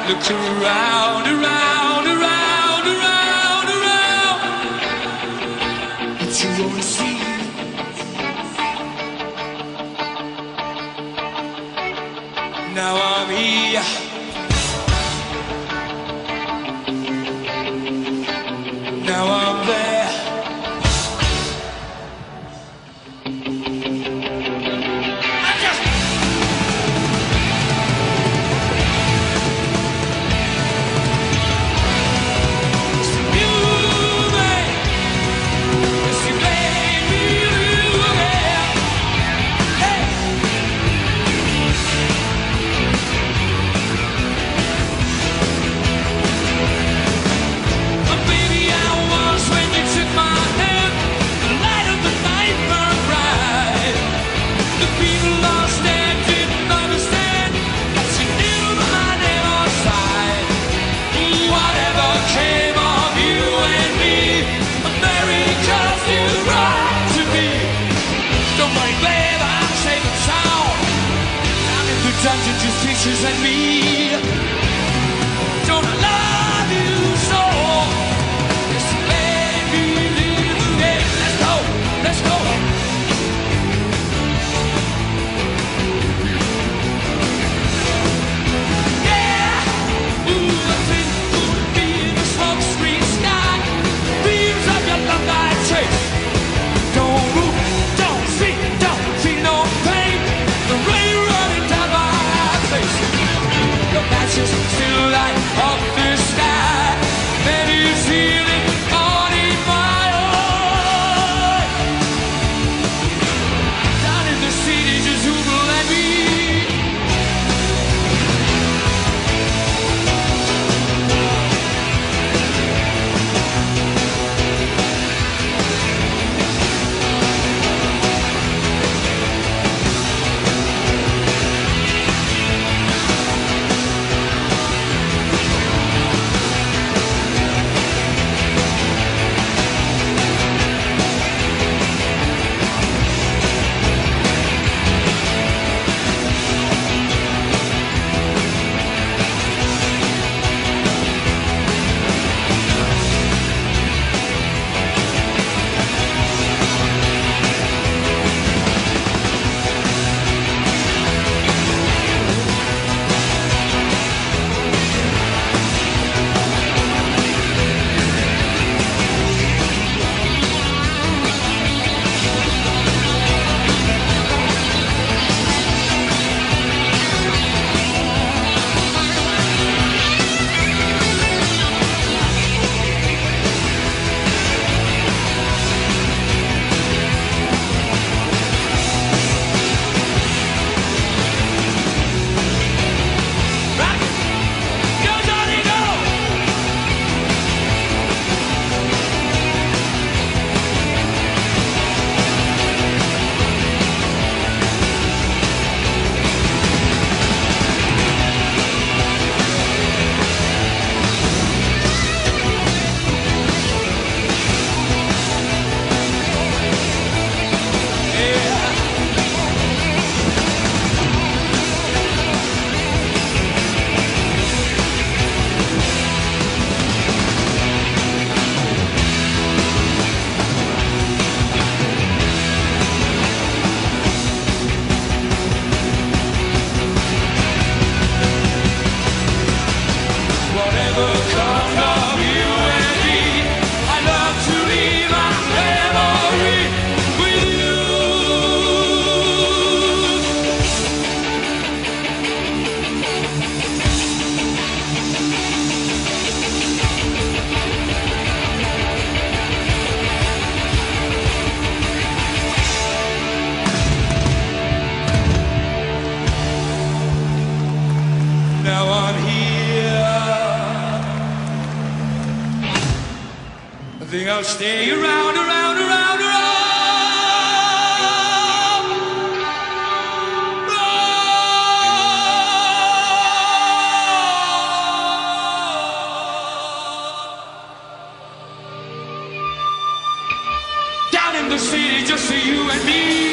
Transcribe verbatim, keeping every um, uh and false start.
looked around, around, around, around, around, but you won't see. Now I'm here. Now I'm there. Dungeon just pictures and me. Don't I love you so? Just let me live again. Let's go, let's go. Yeah, ooh, the thing could be the smoke screen sky. Beams of your love light trace. Don't move, don't see, don't feel no pain. The rain running down my your matches still light up the sky. Maybe you feel it on in my heart. Down in the city, just oodle at me. I think I'll stay around, around, around, around. Down in the city, just for you and me.